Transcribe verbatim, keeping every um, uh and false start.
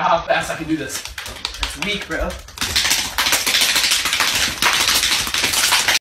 how fast I can do this. It's weak, bro.